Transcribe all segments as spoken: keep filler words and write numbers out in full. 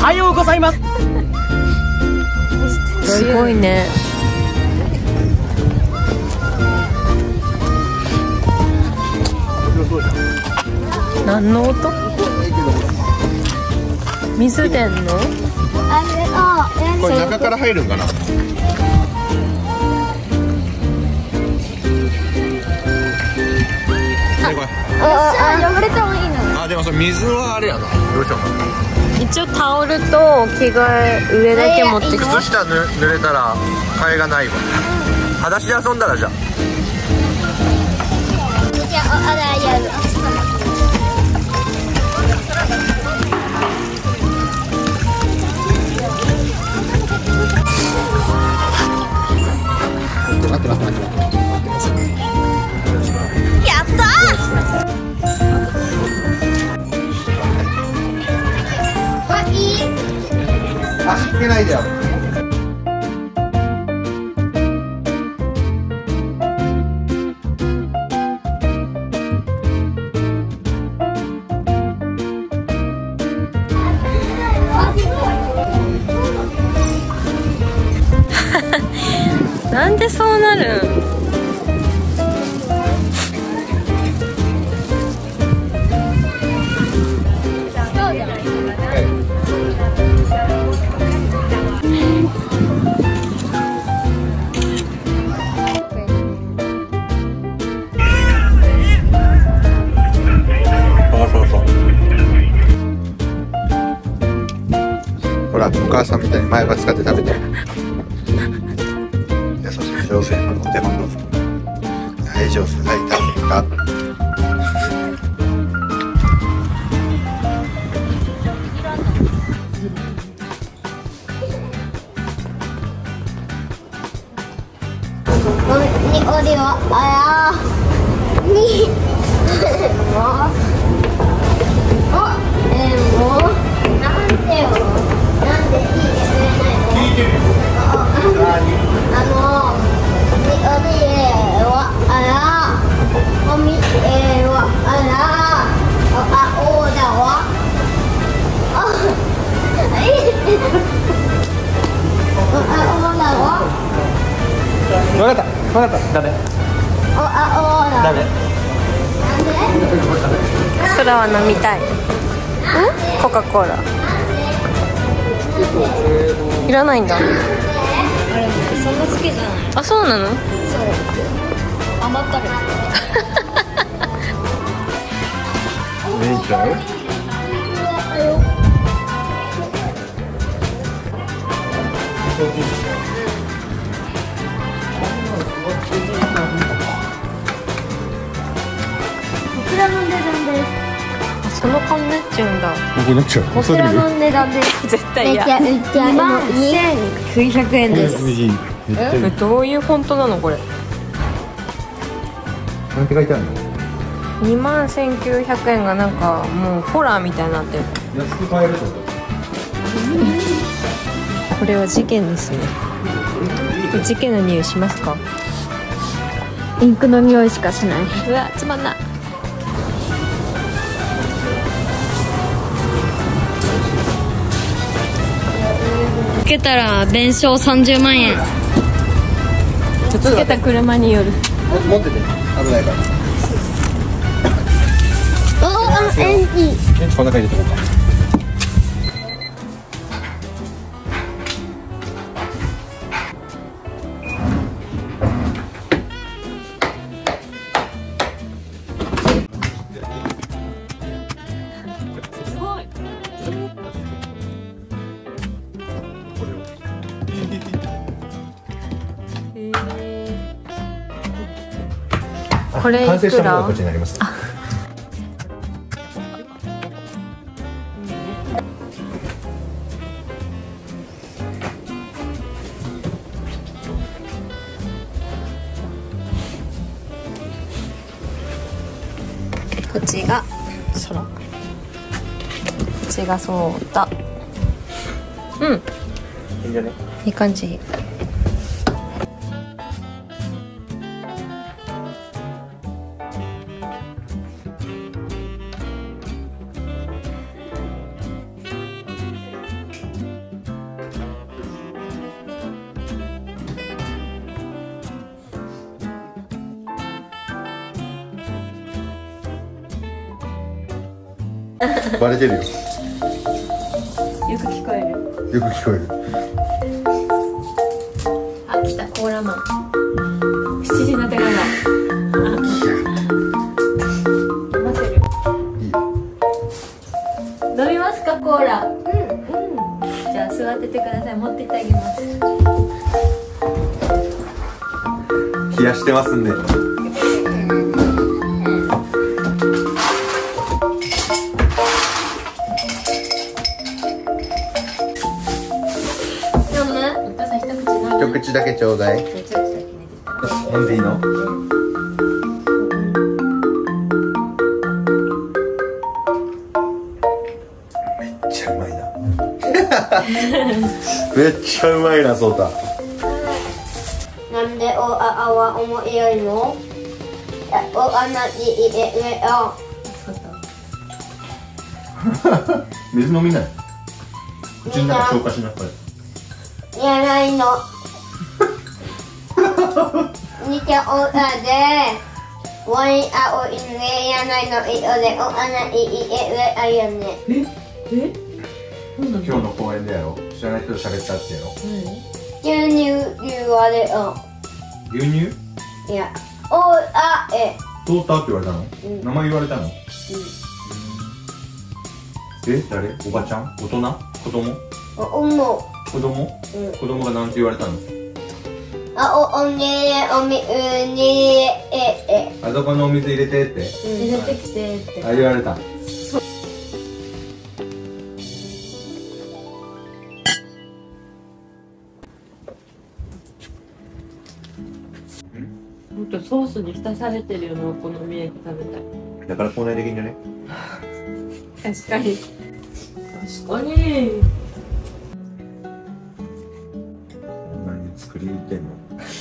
はようございます。 すごいね。何の音？水出んの？ これ中から入るんかな。 あ、汚れてもいいの？ あ、でもそれ水はあれやな。どうしようかな。 一応タオルと着替え上だけ持ってきて。 靴下ぬ濡れたら替えがないわ。裸足で遊んだらじゃあ。 いや、あらやる。 待って待って待って待って。 やったー。 足つけないでよ。 なんでそうなるん？ ほら、お母さんみたいに前歯使って食べて。優しい、上手やな。お手本どうぞ。はい、上手。はい、食べた。 におりはあやにもおえもなんでよなんで聞いてくれないの？聞いてる。あのにおりはあやおみえはあやあおだわああおだわ。 分かった分かった。ダメおあおだ。 ダメ。 ソラは飲みたい。コカ・コーラいらないんだ。 あれそんな好きじゃない。 あ、そうなの？ そう余ったけど。 いいんちゃう？ こちらの値段です。 あ、その顔になっちゃうんだ。 ここになっちゃう。 こちらの値段です。 絶対嫌。 にまんせんきゅうひゃくえんです。 え、どういうフォントなのこれ？ なんて書いてあるの？ にまんせんきゅうひゃくえんがなんかもうホラーみたいになってる。 安く買えるってこと？ これは事件ですね。事件の匂いしますか？ インクの匂いしかしない。 うわ、つまんな。 受けたら弁償さんじゅうまんえん。 受けた車による。 持ってて、危ないから。 おあ、えんいい。 こんな感じでとこうか。 すごい。これいくら？ 完成したものがこっちになります。 こっちが空。こっちがそうだ。うん。 いいんじゃね？ いい感じ。 バレてるよ。 よく聞こえる。 よく聞こえる。 あ、来たコーラマン。しちじになってからだ。飲ませる。 いいよ。 飲みますかコーラ。うんうん。じゃあ座っててください。持ってってあげます。 冷やしてますんで。 飲む？お母さん一口飲む。 一口だけちょうだい。 じゃあ一口だけね。 飲んでいいの？めっちゃうまいな。めっちゃうまいな、そうた。 なんでおああは重いよりもおあなじ入れるよ。 水飲みない。口の中消化しなくて。 やないの。にておあでわいあおいねやないのいおでおあなじ入れるあよね。 え？ 今日の公園でやろ。知らない人と喋ったってやろ。 牛乳言われよ。 牛乳？ いやおあえ。 トーターって言われたの？ うん名前言われたの？え、誰？おばちゃん？大人？子供？ おおも。 子供？ うん。 子供がなんて言われたの？ あおおねおみうねええ。 あそこのお水入れてって。 入れてきてって。 あ、言われた。 もっとソースに浸されてるようなお好み焼き食べたい。 だから口内できんじゃね？ 確かに。確かに。 何作りに行ってんの？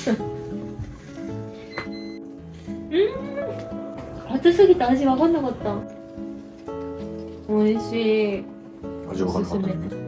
熱すぎて味わかんなかった。美味しい。 味わかんなかったおすすめね。